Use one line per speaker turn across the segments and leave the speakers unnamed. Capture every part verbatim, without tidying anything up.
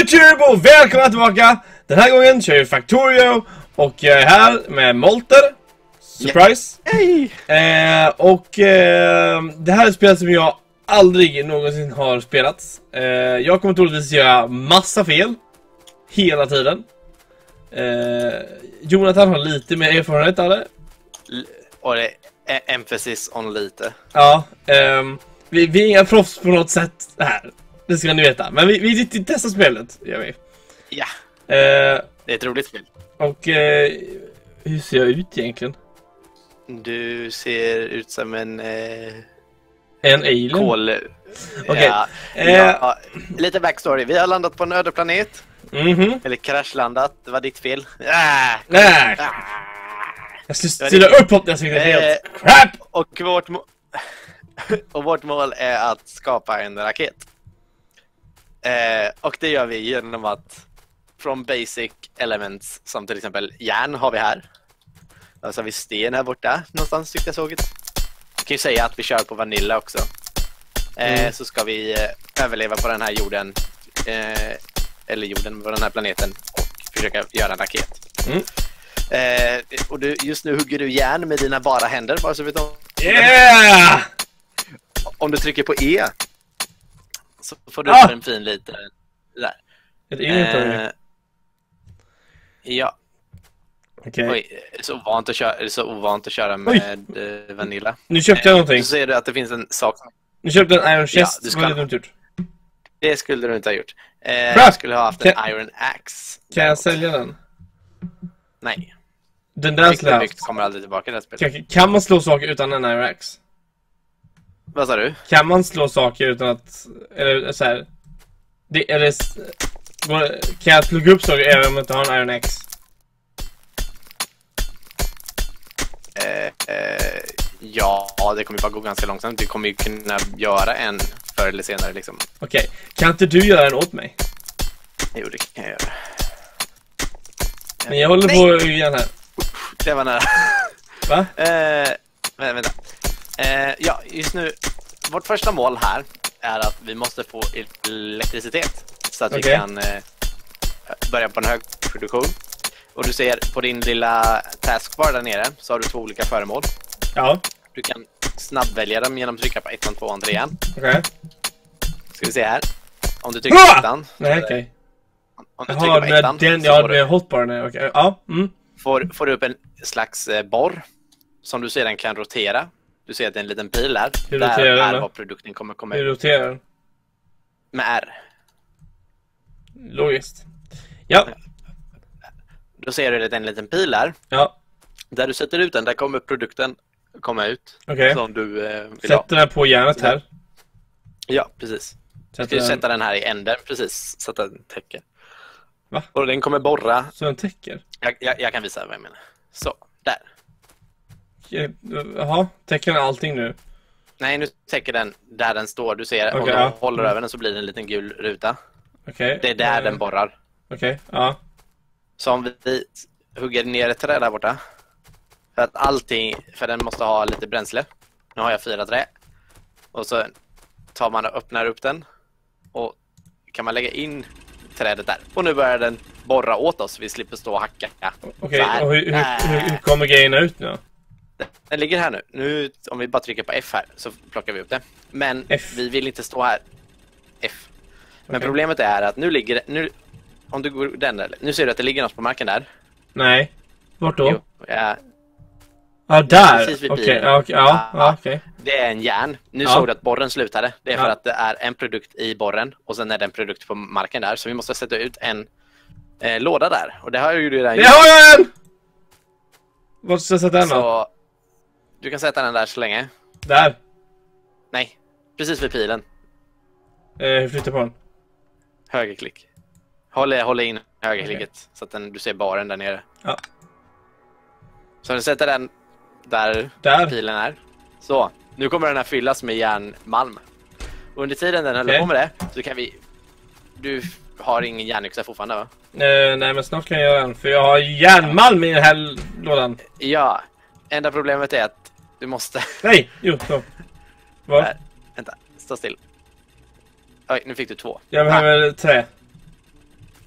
YouTube och välkomna tillbaka! Den här gången kör vi Factorio och jag är här med Molter. Surprise!
Hey.
Eh, och eh, det här är ett spel som jag aldrig någonsin har spelat. Eh, jag kommer troligtvis göra massa fel hela tiden. Eh, Jonathan har lite mer erfarenhet av det.
Och det är emphasis on lite.
Ja, eh, vi, vi är inga proffs på något sätt här. Det ska ni veta. Men vi, vi, vi testar spelet, gör vi.
Ja,
Eh,
det är ett roligt spel.
och eh, hur ser jag ut egentligen?
Du ser ut som en eh,
En alien?
kol...
Okej.
Ja,
Eh.
ja, lite backstory. Vi har landat på en öde planet.
Mhm.
Eller kraschlandat. Det var ditt fel. Ah,
Nej.
ah.
Jag ska styra upp hopp jag tycker det är helt
Eh,
crap!
Och vårt, må- och vårt mål är att skapa en raket. Eh, och det gör vi genom att från basic elements, som till exempel järn har vi här. Och så har vi sten här borta någonstans, tyckte jag såg det. Jag kan ju säga att vi kör på Vanilla också. Eh,
Mm.
Så ska vi eh, överleva på den här jorden, eh, eller jorden på den här planeten, och försöka göra en raket.
Mm.
Eh, och du, just nu hugger du järn med dina bara händer, bara så vet om.
Yeah!
Om du trycker på E så får du
Ah!
upp en fin liten där.
Ett inventory.
Eh, ja.
Okej.
Oj, är det så ovant att köra, är det så ovant att köra med eh, Vanilla?
Nu köpte jag någonting.
Så ser du att det finns en sak.
Nu köpte jag en Iron Chest.
Ja, du ska-
Vad är det dumt gjort?
Det skulle du inte ha gjort. Eh,
Bra!
du skulle ha haft en
Kan-
Iron Axe.
Kan jag sälja den?
Nej.
Den där skulle jag
Byggt
haft.
kommer aldrig tillbaka i det här spelet.
Kan, kan man slå saker utan en Iron Axe?
Vad sa du?
Kan man slå saker utan att... Eller så här. Det, eller... s- går- Kan jag plugga upp saker även om jag inte har en Iron Axe?
Eh, eh, ja, det kommer ju bara gå ganska långsamt. Du kommer ju kunna göra en förr eller senare liksom.
Okej. Kan inte du göra den åt mig?
Jo, det kan jag göra.
Men jag håller på igen här.
Det var nära.
Va?
Eh, vänta, vänta. Eh, ja, just nu, vårt första mål här är att vi måste få elektricitet så att
Okej.
vi kan eh, börja på en hög produktion. Och du ser på din lilla taskbar där nere så har du två olika föremål.
Ja.
Du kan snabbvälja dem genom att trycka på ettan, tvåan, trean.
Okej.
Ska vi se här. Om du trycker på
Ah!
ettan,
Nej, okej.
om du
Jaha,
trycker på
med
ettan
den,
så
ja,
får,
med
du,
hotbaren är okej. Ja, mm.
får, får du upp en slags eh, borr som du sedan kan rotera. Du ser att det är en liten pil här.
Hur
Där
roterar den
är
då?
vad produkten kommer komma
Hur
ut
roterar den?
med R.
Logiskt. Ja,
Då ser du att det är en liten pil här.
ja,
Där du sätter ut den, där kommer produkten komma ut.
okej.
Som du eh, vill ha.
Sätter den på järnet här.
Ja, precis. Du
Sätter
ska ju
den
sätta den här i änden, precis. Så att den täcker.
Va?
Och den kommer borra.
så den täcker.
Jag, jag, jag kan visa vad jag menar. Så, där.
Jaha, täcker den allting nu?
Nej, nu täcker den där den står. Du ser, om
Okej,
du
ja.
håller över den så blir det en liten gul ruta.
Okej.
Det är där
eh,
den borrar.
Okej, ja.
Så om vi hugger ner ett trä där borta. För att allting, för den måste ha lite bränsle. Nu har jag fyra trä. Och så tar man och öppnar upp den. Och kan man lägga in trädet där. Och nu börjar den borra åt oss. Vi slipper stå och hacka.
Okej,
Så här.
och hur, hur, hur, hur kommer grejerna ut nu?
Den ligger här nu. Nu. Om vi bara trycker på F här så plockar vi upp det. Men
F.
vi vill inte stå här. F. Men
Okej.
problemet är att nu ligger det... Nu, om du går den där. Nu ser du att det ligger något på marken där.
Nej. Vart då?
Jo, ja,
Ja, där!
precis vid
Okej,
bilen.
ja, okej, ja,
Ja.
ja, okej.
det är en järn. Nu
Ja.
såg du att borren slutade. Det är för
Ja.
att det är en produkt i borren. Och sen är det en produkt på marken där. Så vi måste sätta ut en eh, låda där. Och det har ju du redan
Det har jag en! Var ska jag sätta den då?
Så du kan sätta den där så länge.
Där.
Nej, precis vid pilen.
Eh, flytta på den.
Högerklick. Håll, håll in högerklicket så att den, du ser baren där nere.
Ja.
Så du sätter den där,
Där.
pilen är. Så, nu kommer den här fyllas med järnmalm. Och under tiden den håller
Okej.
på med det så kan vi... Du har ingen järnyxa fortfarande, va?
Eh, nej, men snart kan jag göra den. För jag har järnmalm i den här lådan.
Ja, enda problemet är att du måste...
Nej, jo, så. Vad?
Där. Vänta, stå still. Oj, nu fick du två.
Jag behöver trä.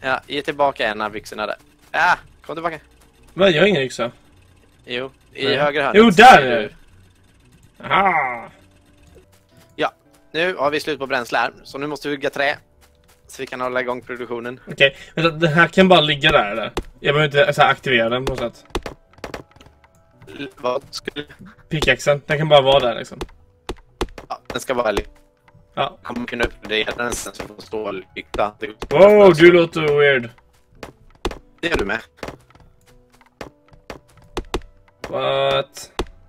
Ja, ge tillbaka en av yxorna där. Ja, kom tillbaka.
Men jag har ingen yxa.
Jo, i
Nej.
höger hörnet.
Jo, där är det. Aha.
Ja, nu har vi slut på bränsle här. Så nu måste vi hugga trä. Så vi kan hålla igång produktionen.
Okej, okay. Den här kan bara ligga där eller? Jag behöver inte så här, aktivera den på något sätt.
L vad skulle...
Pickaxen, den kan bara vara där liksom.
Ja, den ska vara li...
Ja.
Kommer kunna uppgradera den sen så får stå lykta.
Wow, du låter weird.
Det gör du med.
What?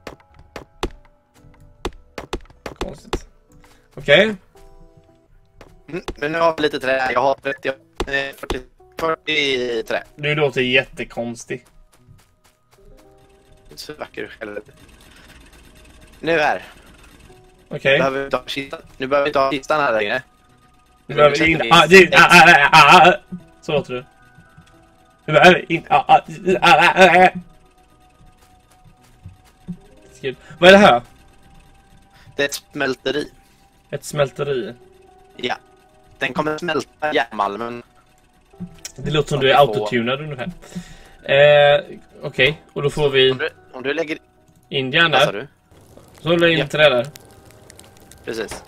Konstigt. Okej. Okay.
Mm, men nu har vi lite trä. Jag har trettio, fyrtio, fyrtio trä.
Du låter jättekonstig.
Så vacker du själv. Nu här.
Okej. Okay.
Behöver vi ta kistan. Nu behöver vi ta kistan här längre.
Nu behöver vi in... Ah, det... Ah, ah, ah, ah. Så låter du. Nu behöver vi in... Ah, ah, ah, ah. Vad är det här?
Det är ett smälteri.
Ett smälteri?
Ja. Den kommer smälta järnmalmen.
Det låter som du är autotunad ungefär. Eh, Okej, okay. Och då får vi...
Om du, om du lägger...
in järn där.
Du?
Så håller in
ja.
till det där.
Precis.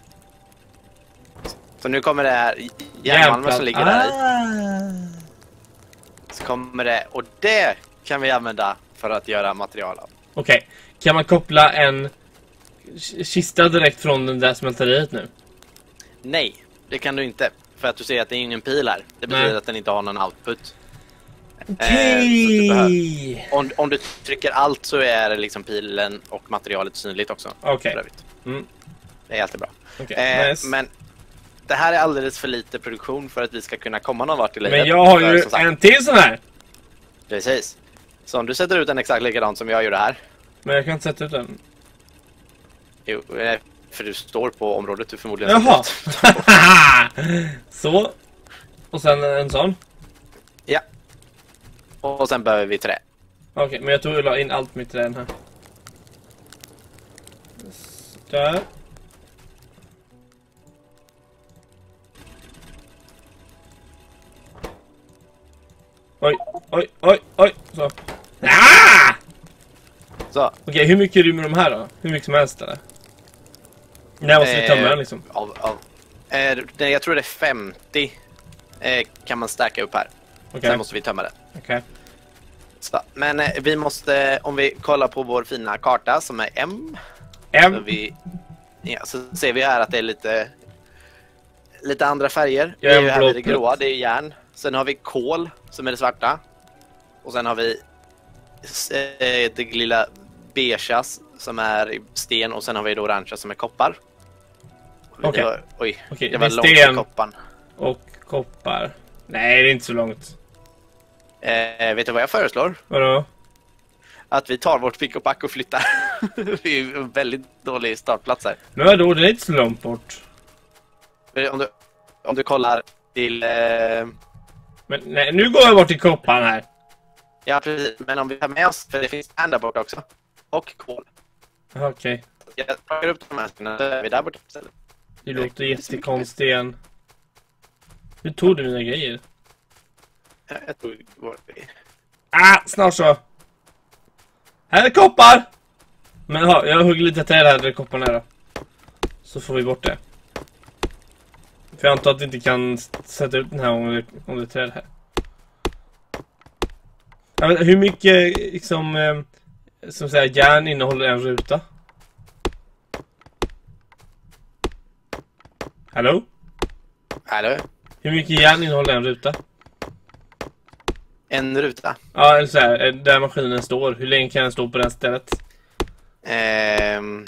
Så nu kommer det här järnmalmen som ligger där i.
Ah.
Så kommer det... Och det kan vi använda för att göra material av.
Okej. Okay. Kan man koppla en kista direkt från den där smälteriet nu?
Nej, det kan du inte. För att du ser att det är ingen pil här. Det betyder Nej. att den inte har någon output.
Okej. Okay.
Eh, om, om du trycker allt så är liksom pilen och materialet synligt också.
Okej. Okay. Mm.
Det är alltid bra.
Okay.
Eh,
nice.
Men det här är alldeles för lite produktion för att vi ska kunna komma någon vart i livet.
Men jag har ju
för,
en till sån här.
Precis. Så om du sätter ut en exakt likadan som jag gjorde här.
Men jag kan inte sätta ut den.
Jo, för du står på området du förmodligen...
Jaha! Så. Och sen en sån.
Ja. Och sen behöver vi trä.
Okej, okay, men jag tror jag la in allt mitt trä här. Där. Oj, oj, oj, oj. Så. Ah!
Så.
Okej, okay, hur mycket rymmer de här då? Hur mycket som helst eller? När måste vi tömma den liksom?
Av, av, eh, det, jag tror det är femtio eh, kan man stärka upp här.
Okay.
Sen måste vi tömma den.
Okej.
Okay. Men eh, vi måste, om vi kollar på vår fina karta som är M.
M.
Så, vi, ja, så ser vi här att det är lite lite andra färger. Det är ju här det gråa, det är järn. Sen har vi kol som är det svarta. Och sen har vi eh, det lilla beige som är sten. Och sen har vi det orangea som är koppar.
Okej. Okay.
Oj,
okay,
det var
det
långt
sten
koppan.
Och koppar. Nej, det är inte så långt.
Eh, vet du vad jag föreslår?
Vadå?
Att vi tar vårt pick och pack och flyttar. Vi är en väldigt dålig startplats här.
Men vadå, det är inte så långt bort.
Om du, om du kollar till... Eh...
Men nej, nu går jag bort till koppan här.
Ja, precis. Men om vi tar med oss, för det finns en där borta också. Och kol.
Okej. Okay.
Jag plockar upp de här skorna, så är vi där borta istället.
Det låter jättekonstigt igen. Hur tog du mina grejer?
Ja, jag tog våra grejer.
Ah, snart så. Här är koppar! Men ha, jag hugger lite träd här där kopparna är då. Så får vi bort det. För jag antar att vi inte kan sätta ut den här om det, om det är träd här. Jag vet, hur mycket liksom, eh, som säger, järn innehåller en ruta? Hallå?
Hallå?
Hur mycket järn innehåller en ruta?
En ruta?
Ja, eller så här, där maskinen står. Hur länge kan den stå på det stället?
Ehm...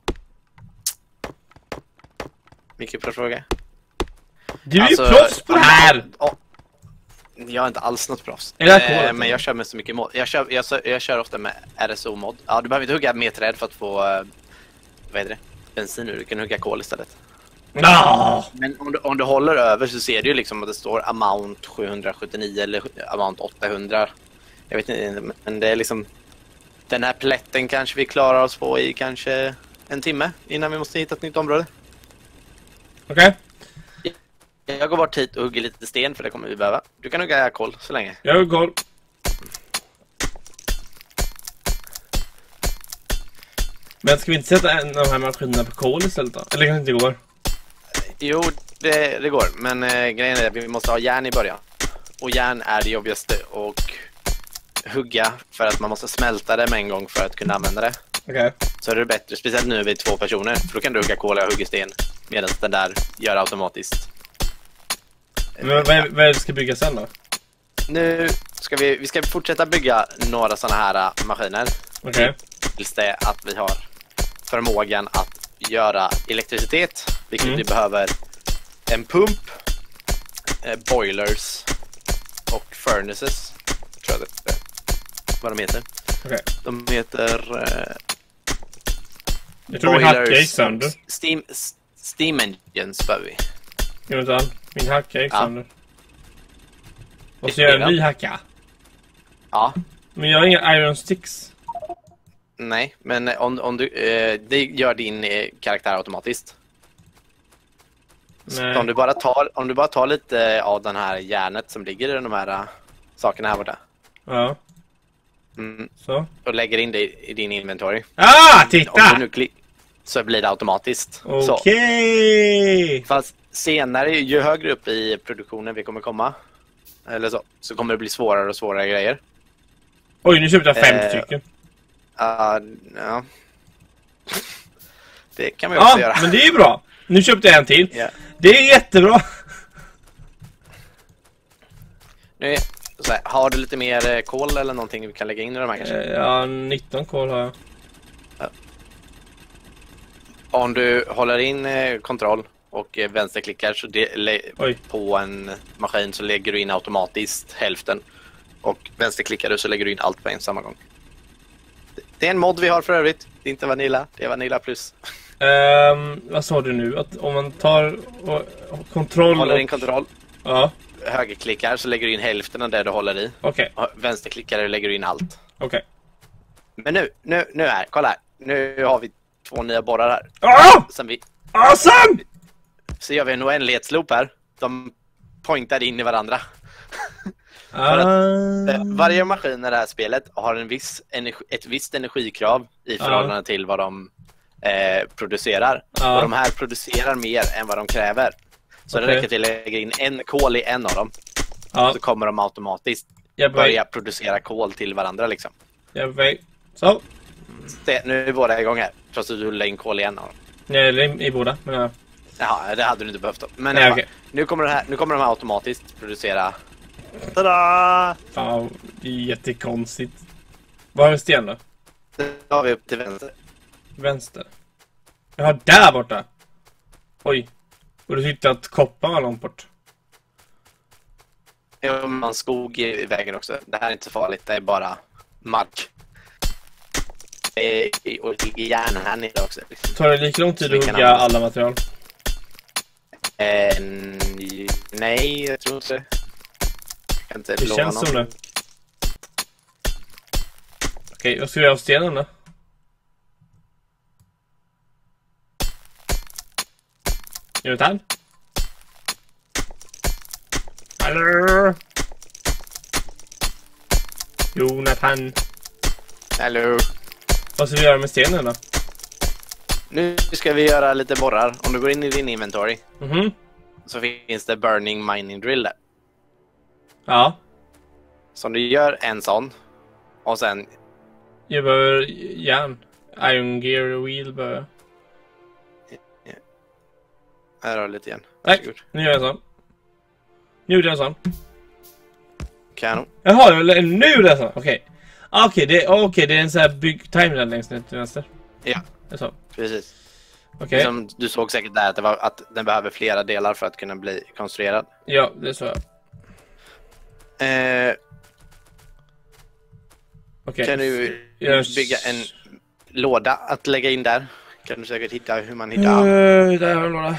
Mycket bra fråga.
Du är alltså, ju proffs på det här!
Åh, jag är inte alls något proffs.
Är det här
ehm, men jag kör med så mycket mod. Jag kör, jag, jag kör ofta med R S O-mod. Ja, du behöver inte hugga mer träd för att få... Vad heter det? Bensin nu. Du kan hugga kol istället.
No!
Men om du, om du håller över så ser du ju liksom att det står amount sjuhundrasjuttionio eller amount åttahundra. Jag vet inte, men det är liksom... Den här plätten kanske vi klarar oss på i kanske en timme innan vi måste hitta ett nytt område.
Okej. Okay.
Jag går bort hit och hugger lite sten för det kommer vi behöva. Du kan hugga kol så länge.
Jag har kol. Men ska vi inte sätta en av de här maskinerna på kol istället då? Eller kanske inte går?
Jo, det, det går. Men eh, grejen är att vi måste ha järn i början. Och järn är det jobbigaste och hugga för att man måste smälta det med en gång för att kunna använda det.
Okej. Okay.
Så är det bättre, speciellt nu är vi två personer. För då kan du hugga kol och jag hugger sten. Medan den där gör automatiskt.
Men vad är, vad är det vi ska bygga sen då?
Nu ska vi, vi ska fortsätta bygga några sådana här maskiner.
Okej. Okay.
Tills det att vi har förmågan att göra elektricitet. Vilket mm. vi behöver en pump, eh, boilers och furnaces. Tror jag det är vad de heter.
Okay.
De heter... Eh,
jag tror vi hackar gick sönder.
Steam, steam engines behöver vi.
Jo, min hacka gick sönder. Och så gör jag en ny hacka.
Ja.
Men jag har inga iron sticks.
Nej, men om, om du, eh, det gör din eh, karaktär automatiskt. Så om du bara tar om du bara tar lite av den här järnet som ligger i de här uh, sakerna här borta.
Ja.
Mm.
Så.
Och lägger in det i, i din inventory.
Ah, titta!
Om du nu klick, så blir det automatiskt.
Okej. Okay.
Fast senare, ju högre upp i produktionen vi kommer komma, eller så, så kommer det bli svårare och svårare grejer.
Oj, nu köpte jag fem eh, stycken.
Uh, ja. Det kan vi också
ja,
göra.
Men det är ju bra. Nu köpte jag en till.
Yeah.
Det är jättebra.
Nu, så här, har du lite mer kol eller någonting vi kan lägga in i de här kanske?
Ja, nitton kol har jag.
Ja. Om du håller in eh, kontroll och eh, vänsterklickar så det, på en maskin så lägger du in automatiskt hälften. Och vänsterklickar du så lägger du in allt på en samma gång. Det är en mod vi har för övrigt. Det är inte Vanilla, det är Vanilla plus.
Um, vad sa du nu? Att om man tar och, och kontroll...
Håller
och...
in kontroll.
Ja.
Högerklickar så lägger du in hälften av det du håller i.
Okej.
Okay. Vänsterklickar lägger du in allt.
Okej. Okay.
Men nu, nu, nu är, kolla här. Nu har vi två nya borrar här.
Ah!
Sen vi...
Awesome!
Så gör vi en oändlighetsloop här. De pointar in i varandra.
Ah.
För att, eh, varje maskin i det här spelet har en viss energi, ett visst energikrav i förhållande ah. till vad de eh, producerar. Ah. Och de här producerar mer än vad de kräver. Så okay. det räcker till att lägga in en kol i en av dem. Ah. Så kommer de automatiskt yeah, börja producera kol till varandra liksom.
Yeah, så.
Det, nu är båda igång här. Trots att du lägger in kol i en av dem.
Nej, eller i båda. Men ja.
Jaha, det hade du inte behövt då. Men
Nej,
ja,
okay.
nu, kommer det här, nu kommer de här automatiskt producera. Tada!
Fan, det är jättekonstigt. Var är sten då?
Det har vi upp till vänster.
Vänster? Ja, där borta. Oj. Och du tyckte att koppar var långt bort.
Ja, man skog i vägen också. Det här är inte så farligt, det är bara mark. Och det är järn här nere också.
Tar det lika lång tid att hugga alla material?
Eh, nej, jag tror inte. Jag kan inte
det
lova
känns
någon.
som det. Okej, vad ska vi göra av stenen då? Jonathan? Hallå? Jonathan?
Hallå?
Vad ska vi göra med stenen då?
Nu ska vi göra lite borrar. Om du går in i din inventory
mm-hmm.
så finns det burning mining drill där.
Ja.
Så du gör en sån och sen...
Jag behöver järn. Iron gear wheel behöver.
Yeah. Här har du lite igen.
Tack, nu gör jag en sån. Nu gjorde jag en sån.
Kanon.
Jaha, nu är det så. Okej. Okay. Okej, okay, det, okay, det är en sån här bygg timeline längst ner till vänster.
Ja,
det är så.
Precis.
Okay.
Som du såg säkert där att, det var, att den behöver flera delar för att kunna bli konstruerad.
Ja, det är så.
Eh,
okay.
Kan du
yes.
bygga en låda att lägga in där? Kan du säkert hitta hur man hittar?
Uh, där har jag en låda.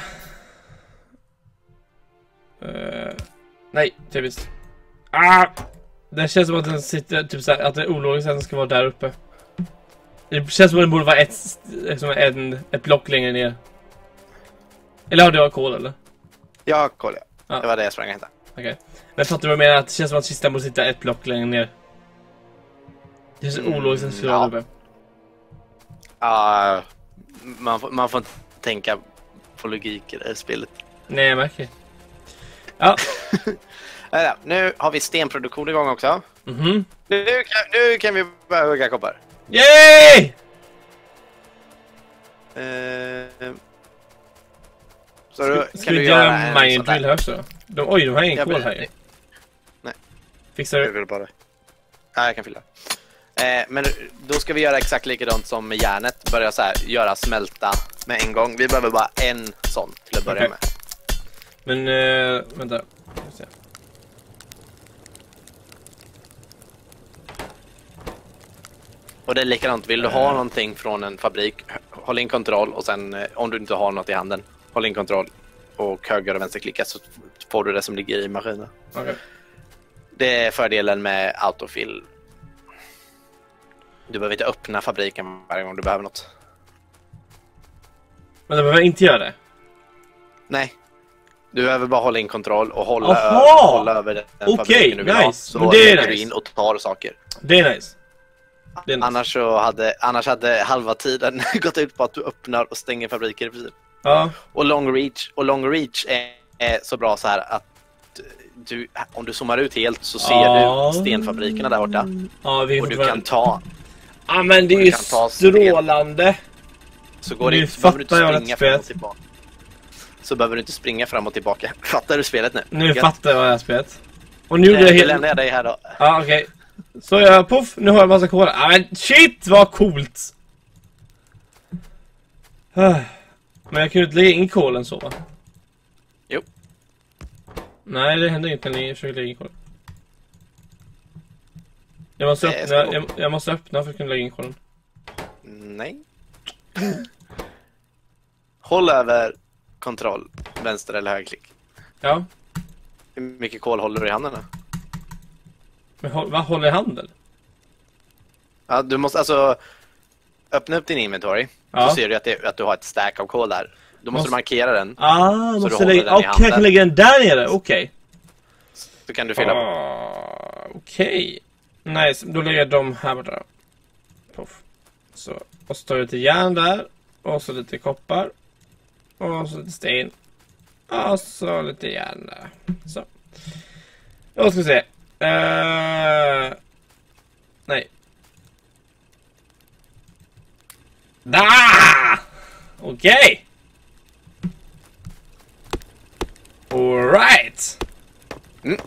Uh, nej, det är visst. Ah! Det känns som att den sitter typ så här, att det är ologiskt att den ska vara där uppe. Det känns som att den borde vara ett, som en, ett block längre ner. Eller har du kol eller?
Ja, kol ja.
Ja.
Det var det jag sprang och hämtade.
Okej. Okay. Men fattar du vad jag menar? Att det känns som att kistan måste sitta ett block längre ner. Det är så
Mm,
ologiskt att det
ja.
uppe.
Ja, man, får, man får inte tänka på logik i det här spelet.
Nej, jag märker. Ja.
Ja, nu har vi stenproduktion igång också.
Mhm.
Nu, kan, nu kan vi börja hugga koppar.
Yay!
Eh, så
Ska,
då
ska
kan
vi
du
göra
göra
en
en
mine
sån där.
drill här också? De, oj, de har ingen
Jag
kol
vill-
här ju.
Nej.
Fixar
Jag
du?
vill bara. Ja, jag kan fylla. Eh, men då ska vi göra exakt likadant som med järnet. Börja så här, göra smälta med en gång. Vi behöver bara en sån till att börja
Okej.
med.
Men, uh, vänta. Ska vi se.
Och det är likadant. Vill du ha någonting från en fabrik, håll in kontroll och sen eh, om du inte har något i handen, håll in kontroll och höger och vänsterklicka så får du det som ligger i maskinen.
Okej.
Det är fördelen med autofill. Du behöver inte öppna fabriken varje gång du behöver något.
Men det behöver jag inte göra det.
Nej. Du behöver bara hålla in kontroll och hålla,
Aha!
över, hålla över den
Okej,
fabriken du vill ha.
nice.
Så
Men det är
lägger du
nice.
in och tar saker.
Det är nice. Det är nice.
Annars, så hade, annars hade halva tiden gått ut på att du öppnar och stänger fabriker i princip.
Ja.
Och long reach, och long reach är, är så bra så här att du, om du zoomar ut helt så ser
Ja.
du stenfabrikerna där borta.
Ja, vi
Och du kan ta,
Ja, men det är
och
ju
du kan ta
strålande.
så går
Nu
det, så behöver du inte
fattar jag
springa
rätt
fram och
spelet.
tillbaka. Så behöver du inte springa fram och tillbaka. Fattar du spelet nu?
Nu
Gött.
fattar jag vad jag har spelat. Och nu
Eh,
gjorde jag
Då
helt...
lämnar jag dig här då.
Ja, okej. Så jag, puff, nu har jag massa kol. Ja, men shit, vad coolt! Ah. Men jag kan ju inte lägga in kolen så, va?
Jo.
Nej, det händer inte när jag försöker lägga in kolen. Jag måste,
Nej, jag
öppna,
ska-
jag, jag måste öppna för att kunna lägga in kolen.
Nej. Håll över kontroll, vänster eller högerklick.
Ja.
Hur mycket kol håller du i handen då?
Men håll, vad håller i handen?
Ja, du måste alltså öppna upp din inventory.
Ja.
Så ser du att, det, att du har ett stack av kol där. Då måste,
Måste-
du markera den.
Ah,
du
måste
håller
lägga...
den i
Okej, jag kan
handen.
lägga den där nere, okej.
Så kan du fylla på.
Ah, okej. Nice, då lägger jag dem här borta. Puff. Så, och så tar jag lite järn där. Och så lite koppar. Och så lite sten. Och så lite järn där. Så. Då ska vi se. Uh, nej. Da! Okej. All right.
Mm.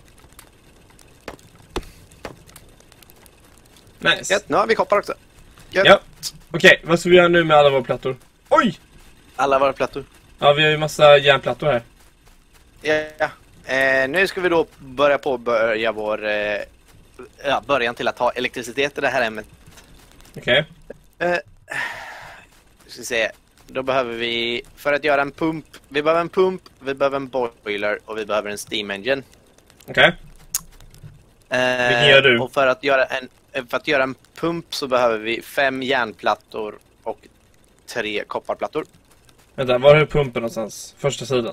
Nice.
Gött, nu har vi koppar också. Gött.
Ja. Okej, vad ska vi göra nu med alla våra plattor? Oj!
Alla våra plattor.
Ja, vi har ju massa järnplattor här.
Ja, ja. Eh, nu ska vi då börja på börja vår eh, ja, början till att ha elektricitet i det här hemmet.
Okej.
Eh, vi ska se. Då behöver vi, för att göra en pump, vi behöver en pump, vi behöver en boiler och vi behöver en steam engine.
Okej.
Eh,
Vilken gör du?
Och för att göra en för att göra en pump så behöver vi fem järnplattor och tre kopparplattor.
Vänta, var är pumpen någonstans? Första sidan?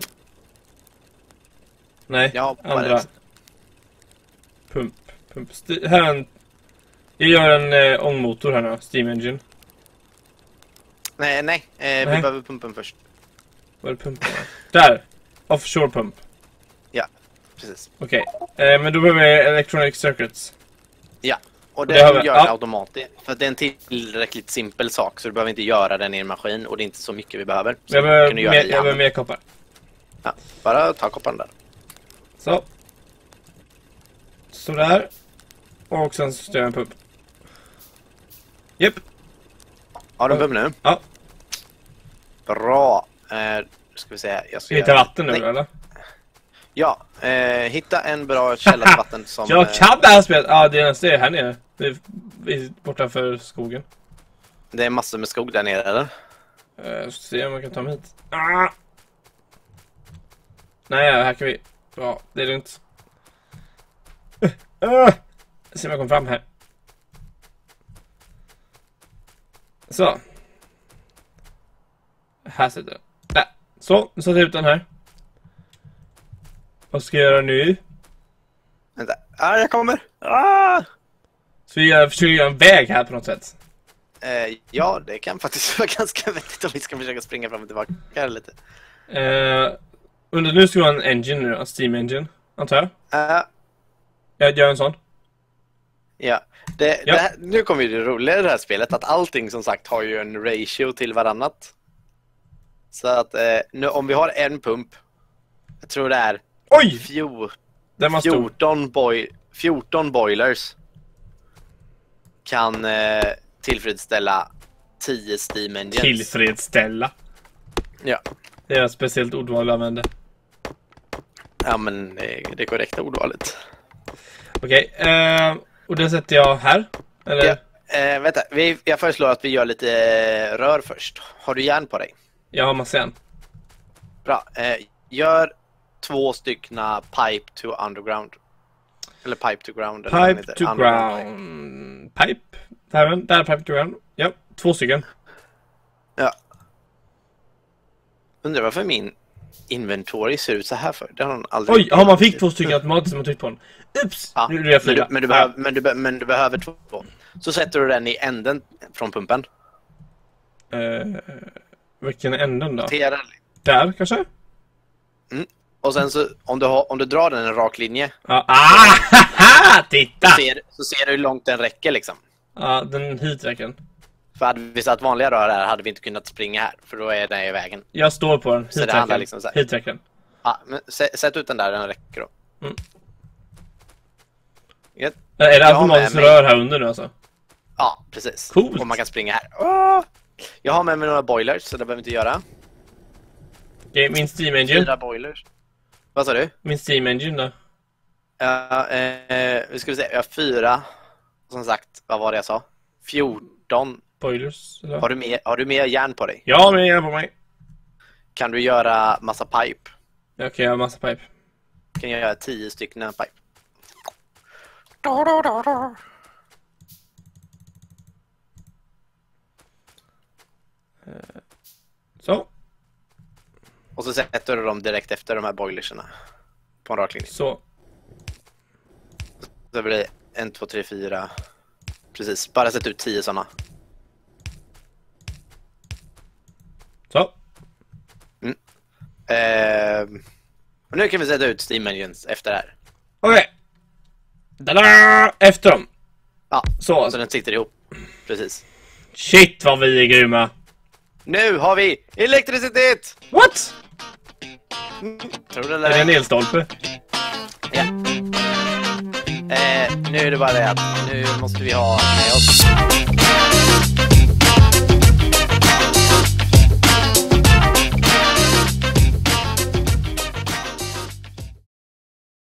Nej,
Ja, på
andra.
rätt.
Pump. Pump. St- här är en... Jag gör en eh, ångmotor här nu, Steam Engine.
Nej, nej, eh,
Nej.
vi behöver pumpen först.
Var är pumpen? Där! Offshore pump.
Ja, precis.
Okej, eh, men då behöver vi electronic circuits.
Ja, och
det
det
har vi-
gör
ja.
det automatiskt. För att det är en tillräckligt simpel sak så du behöver inte göra den i en maskin och det är inte så mycket vi behöver. Så
Jag
kan
behöver
du göra
mer,
det i
jag behöver
handen.
mer koppar.
Ja, bara ta kopparn där.
Så. Så där. Och sen så styr jag en pump. Japp.
Har du en pump nu?
Ja.
Bra. Eh, ska vi se. Jag ska
Ska vi hitta
göra-
vatten nu
Nej.
eller?
Ja, eh, hitta en bra källa till vatten som...
Jag
eh,
kan det här spelet! Ja, det är nästan det här nere. Det är, vi är bortanför skogen.
Det är massor med skog där nere, eller?
Uh, ska se om jag kan ta mig hit. Ah! Nej, här kan vi... Ja, det är lugnt. Uh, uh. Se om jag kommer fram här. Så. Här sitter den. Där. Så, nu sätter jag ut den här. Vad ska jag göra nu?
Vänta. Ah, jag kommer. Ah!
Så jag försöker göra en väg här på något sätt.
Eh, ja, det kan faktiskt vara ganska vettigt om vi ska försöka springa fram och tillbaka här lite.
Eh, under nu ska vi ha en engine nu, en Steam Engine, antar jag.
Uh,
Jag gör en sån.
ja, det,
Ja.
Det här, nu kommer ju det roliga i det här spelet att allting som sagt har ju en ratio till varannat. Så att eh, nu, om vi har en pump, jag tror det är
Oj!
fjor,
Den var stor.
fjorton, boy, fjorton boilers kan eh, tillfredsställa tio Steam Engines.
Tillfredsställa.
Ja.
Det är ett speciellt ordval jag använder.
Ja, men det, det är korrekta ordvalet.
Okej, eh, och det sätter jag här. Eller?
Ja, eh, vänta, vi, jag föreslår att vi gör lite eh, rör först. Har du järn på dig?
Jag har massa järn.
Bra. Eh, gör två styckna pipe to underground. Eller pipe to ground. eller vad den
Pipe
heter.
to
Underground pipe.
ground. Pipe. Där, där är pipe to ground. Ja, två stycken.
Ja. Undrar varför min inventory ser ut så här för. Det har någon aldrig...
Oj, ja, man fick två stycken automatiskt som man tryckte på den. Ups!
Ja,
Nu är jag
men, du,
fyra.
men, du behöver, men, du, be- men du behöver två. Så sätter du den i änden från pumpen.
Eh, vilken är änden då?
Notera.
Där kanske?
Och sen så, om du, har, om du drar den en rak linje,
Ja. Ah, haha, titta!
så ser, så ser du hur långt den räcker liksom.
Ja, den hit räcker den.
För hade vi satt vanliga rör här hade vi inte kunnat springa här, för då är den i vägen.
Jag står på den. Hit
Så det
räcker
handlar
den.
liksom så här.
Hit räcker den.
Ja, men sä- sätt ut den där, den räcker då.
Mm.
Ja,
Är det
Jag har
automatiskt
med mig-
rör här under nu alltså?
ja, precis.
Coolt.
Och man kan springa här. Åh! Jag har med mig några boilers, så det behöver vi inte göra.
Okej, min Steam Engine.
Fyra boilers. Vad sa du?
Min Steam Engine då?
Ja, eh, vi ska se, jag har fyra. Som sagt, vad var det jag sa? fjorton.
Boilers? Eller?
Har du mer, har du mer järn på dig?
Ja, men jag är på mig.
Kan du göra massa pipe?
Okej, jag har massa pipe.
Kan jag göra tio stycken pipe?
Så,
Och så sätter du dem direkt efter de här boilerserna. På en rak linje.
så.
Så blir det en, två, tre, fyra. Precis, bara sätt ut tio sådana.
Så.
Eh, och nu kan vi sätta ut Steam Engines efter det här.
Okej. Okay. Efter dem.
Ja,
Så.
så den sitter ihop. Precis.
Shit vad vi är grymma.
Nu har vi elektricitet!
What?
Mm, tror du
Är det en elstolpe?
Ja. Eh, nu är det bara det att nu måste vi ha med oss